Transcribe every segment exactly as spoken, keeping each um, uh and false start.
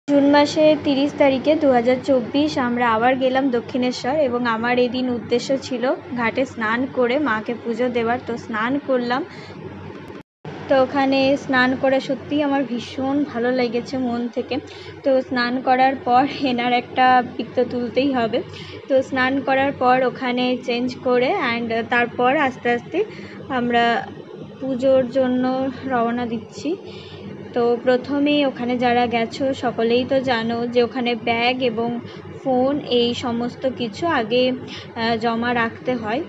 June মাসের তিরিশ তারিখে দু হাজার চব্বিশ আমরা আবার গেলাম দক্ষিণেশ্বর এবং আমার এদিন উদ্দেশ্য ছিল ঘাটে স্নান করে মাকে পুজো দেওয়ার। তো স্নান করলাম, তো ওখানে স্নান করে সত্যিই আমার ভীষণ ভালো লেগেছে মন থেকে। তো স্নান করার পর এনার একটা পিক তো তুলতেই হবে। তো স্নান করার পর ওখানে চেঞ্জ করে অ্যান্ড তারপর আস্তে আস্তে আমরা পুজোর জন্য রওনা দিচ্ছি। তো প্রথমেই ওখানে যারা গেছো সকলেই তো জানো যে ওখানে ব্যাগ এবং ফোন এই সমস্ত কিছু আগে জমা রাখতে হয়।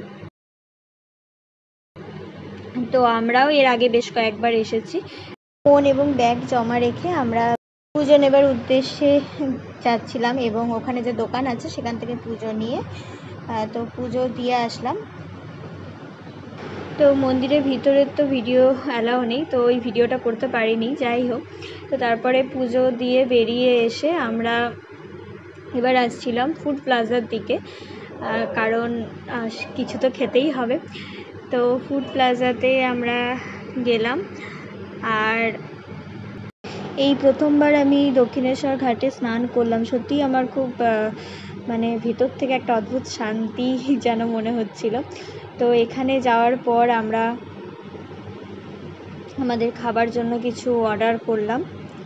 তো আমরাও এর আগে বেশ কয়েকবার এসেছি। ফোন এবং ব্যাগ জমা রেখে আমরা পুজো নেবার উদ্দেশ্যে যাচ্ছিলাম এবং ওখানে যে দোকান আছে সেখান থেকে পুজো নিয়ে তো পুজো দিয়ে আসলাম। তো মন্দিরের ভিতরে তো ভিডিও অ্যালাউ নেই, তো ওই ভিডিওটা করতে পারিনি। যাই হোক, তো তারপরে পুজো দিয়ে বেরিয়ে এসে আমরা এবার আসছিলাম ফুড প্লাজার দিকে, কারণ কিছু তো খেতেই হবে। তো ফুড প্লাজাতে আমরা গেলাম। আর এই প্রথমবার আমি দক্ষিণেশ্বর ঘাটে স্নান করলাম। সত্যিই আমার খুব মানে ভিতর থেকে একটা অদ্ভুত শান্তি যেন মনে হচ্ছিল। তো এখানে যাওয়ার পর আমরা আমাদের খাবার জন্য কিছু অর্ডার করলাম।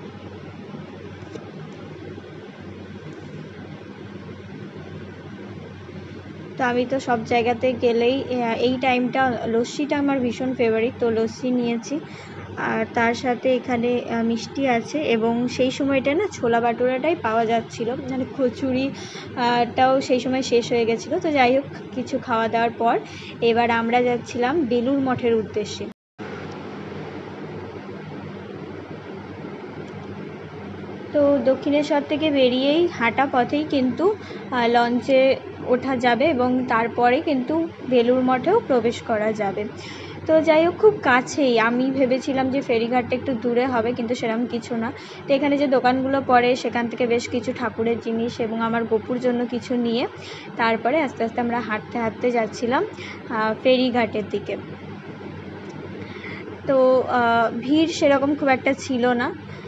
তো আমি তো সব জায়গাতে গেলেই এই টাইমটা লস্যিটা আমার ভীষণ ফেভারিট, তো লস্যি নিয়েছি। আর তার সাথে এখানে মিষ্টি আছে এবং সেই সময়টা না ছোলা বাটুরাটাই পাওয়া যাচ্ছিল, মানে কচুরিটাও সেই সময় শেষ হয়ে গেছিলো। তো যাই হোক, কিছু খাওয়া দাওয়ার পর এবার আমরা যাচ্ছিলাম বেলুড় মঠের উদ্দেশ্যে। তো দক্ষিণেশ্বর থেকে বেরিয়েই হাঁটা পথেই কিন্তু লঞ্চে ওঠা যাবে এবং তারপরে কিন্তু বেলুড় মঠেও প্রবেশ করা যাবে। তো যাই হোক, খুব কাছেই। আমি ভেবেছিলাম যে ফেরিঘাটটা একটু দূরে হবে, কিন্তু সেরকম কিছু না। তো এখানে যে দোকানগুলো পড়ে সেখান থেকে বেশ কিছু ঠাকুরের জিনিস এবং আমার গোপুর জন্য কিছু নিয়ে তারপরে আস্তে আস্তে আমরা হাঁটতে হাঁটতে যাচ্ছিলাম ফেরিঘাটের দিকে। তো ভিড় সেরকম খুব একটা ছিল না,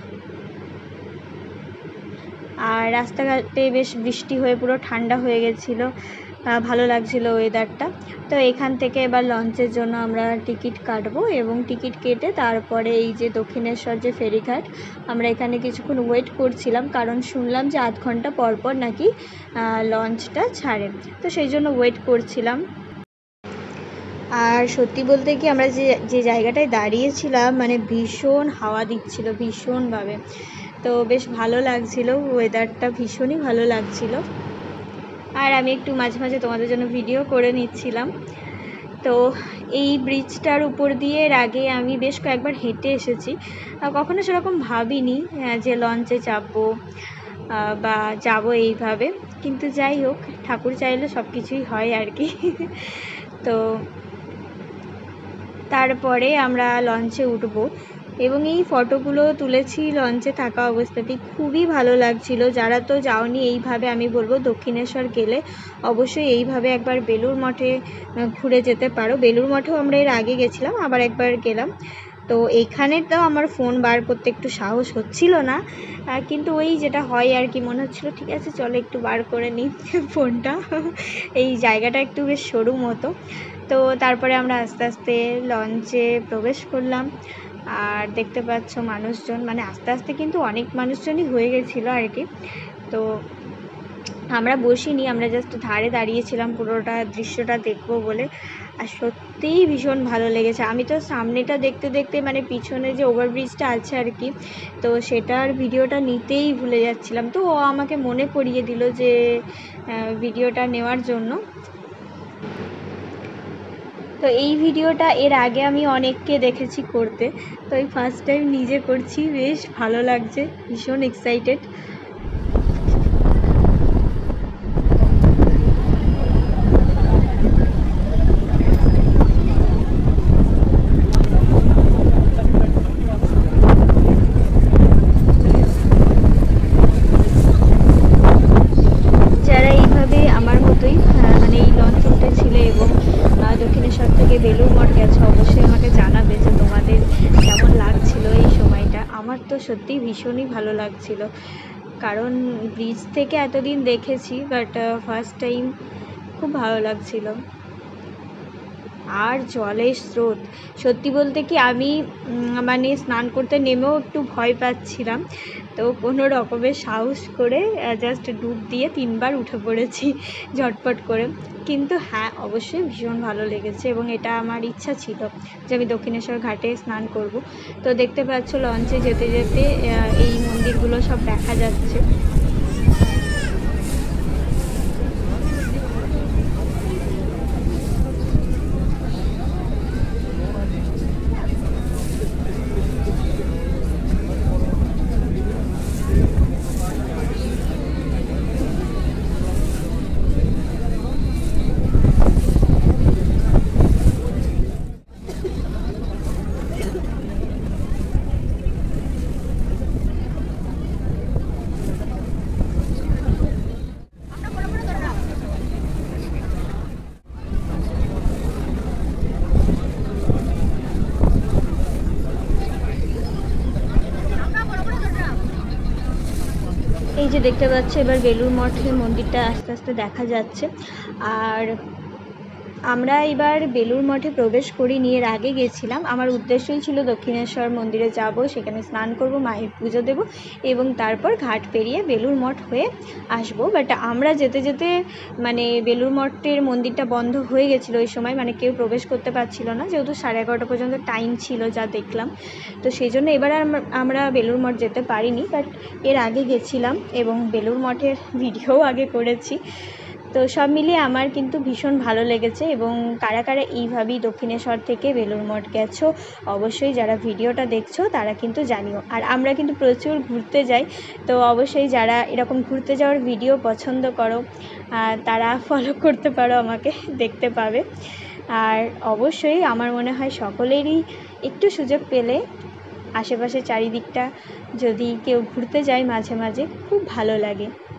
আর রাস্তাঘাটে বেশ বৃষ্টি হয়ে পুরো ঠান্ডা হয়ে গেছিলো, ভালো লাগছিলো ওয়েদারটা। তো এখান থেকে এবার লঞ্চের জন্য আমরা টিকিট কাটবো এবং টিকিট কেটে তারপরে এই যে দক্ষিণেশ্বর যে ফেরিঘাট, আমরা এখানে কিছুক্ষণ ওয়েট করছিলাম, কারণ শুনলাম যে আধ ঘন্টা পর পর নাকি লঞ্চটা ছাড়ে, তো সেই জন্য ওয়েট করছিলাম। আর সত্যি বলতে কি, আমরা যে যে জায়গাটায় দাঁড়িয়েছিলাম মানে ভীষণ হাওয়া দিচ্ছিল ভীষণভাবে। তো বেশ ভালো লাগছিল, ওয়েদারটা ভীষণই ভালো লাগছিল। আর আমি একটু মাঝে মাঝে তোমাদের জন্য ভিডিও করে নিচ্ছিলাম। তো এই ব্রিজটার উপর দিয়ে এর আগে আমি বেশ কয়েকবার হেঁটে এসেছি, কখনো সেরকম ভাবিনি যে লঞ্চে চাপবো বা যাবো এইভাবে, কিন্তু যাই হোক, ঠাকুর চাইলে সব কিছুই হয় আর কি। তো তারপরে আমরা লঞ্চে উঠবো এবং এই ফটোগুলো তুলেছি লঞ্চে থাকা অবস্থাতেই, খুবই ভালো লাগছিল। যারা তো যাওনি, এইভাবে আমি বলবো দক্ষিণেশ্বর গেলে অবশ্যই এইভাবে একবার বেলুড় মঠে ঘুরে যেতে পারো। বেলুড় মঠেও আমরা এর আগে গেছিলাম, আবার একবার গেলাম। তো এইখানে তো আমার ফোন বার করতে একটু সাহস হচ্ছিল না, কিন্তু ওই যেটা হয় আর কি, মনে হচ্ছিলো ঠিক আছে চলো একটু বার করে নিই ফোনটা। এই জায়গাটা একটু বেশ সরু মতো। তো তারপরে আমরা আস্তে আস্তে লঞ্চে প্রবেশ করলাম। আর দেখতে পাচ্ছ মানুষজন, মানে আস্তে আস্তে কিন্তু অনেক মানুষজনই হয়ে গেছিলো আর কি। তো আমরা বসিনি, আমরা জাস্ট ধারে দাঁড়িয়েছিলাম পুরোটা দৃশ্যটা দেখবো বলে। আর সত্যিই ভীষণ ভালো লেগেছে। আমি তো সামনেটা দেখতে দেখতে মানে পিছনে যে ওভারব্রিজটা আছে আর কি, তো সেটার ভিডিওটা নিতেই ভুলে যাচ্ছিলাম। তো ও আমাকে মনে করিয়ে দিল যে ভিডিওটা নেওয়ার জন্য। তো এই ভিডিওটা এর আগে আমি অনেককে দেখেছি করতে, তো এই ফার্স্ট টাইম নিজে করছি, বেশ ভালো লাগছে, ভীষণ এক্সাইটেড। যারা এইভাবে আমার মতোই মানে এই লঞ্চ উঠেছিলে এবং দক্ষিণেশ্বর থেকে বেলুড় মঠ গেছে, অবশ্যই আমাকে জানাবে যে তোমাদের কেমন লাগছিল এই সময়টা। আমার তো সত্যিই ভীষণই ভালো লাগছিল। কারণ ব্রিজ থেকে এতদিন দেখেছি, বাট ফার্স্ট টাইম খুব ভালো লাগছিল। আর জলের স্রোত, সত্যি বলতে কি আমি মানে স্নান করতে নেমেও একটু ভয় পাচ্ছিলাম, তো কোনো রকমের সাহস করে জাস্ট ডুব দিয়ে তিনবার উঠে পড়েছি ঝটপট করে। কিন্তু হ্যাঁ, অবশ্যই ভীষণ ভালো লেগেছে এবং এটা আমার ইচ্ছা ছিল যে আমি দক্ষিণেশ্বর ঘাটে স্নান করব। তো দেখতে পাচ্ছ লঞ্চে যেতে যেতে এই মন্দিরগুলো সব দেখা যাচ্ছে। এই যে দেখতে পাচ্ছি এবার বেলুড় মঠের মন্দিরটা আস্তে আস্তে দেখা যাচ্ছে। আর আমরা এবার বেলুড় মঠে প্রবেশ করিনি, এর আগে গেছিলাম। আমার উদ্দেশ্যই ছিল দক্ষিণেশ্বর মন্দিরে যাব, সেখানে স্নান করব, মায়ের পুজো দেব এবং তারপর ঘাট পেরিয়ে বেলুড় মঠ হয়ে আসব। বাট আমরা যেতে যেতে মানে বেলুড় মঠের মন্দিরটা বন্ধ হয়ে গেছিলো ওই সময়, মানে কেউ প্রবেশ করতে পারছিল না, যেহেতু সাড়ে এগারোটা পর্যন্ত টাইম ছিল যা দেখলাম। তো সেই জন্য এবার আমরা বেলুড় মঠ যেতে পারিনি, বাট এর আগে গেছিলাম এবং বেলুড় মঠের ভিডিও আগে করেছি। তো সব মিলিয়ে আমার কিন্তু ভীষণ ভালো লেগেছে। এবং কারা কারা এইভাবেই দক্ষিণেশ্বর থেকে বেলুড় মঠ গেছো অবশ্যই যারা ভিডিওটা দেখছো তারা কিন্তু জানিও। আর আমরা কিন্তু প্রচুর ঘুরতে যাই, তো অবশ্যই যারা এরকম ঘুরতে যাওয়ার ভিডিও পছন্দ করো তারা ফলো করতে পারো আমাকে, দেখতে পাবে। আর অবশ্যই আমার মনে হয় সকলেরই একটু সুযোগ পেলে আশেপাশে চারিদিকটা যদি কেউ ঘুরতে যায় মাঝে মাঝে খুব ভালো লাগে।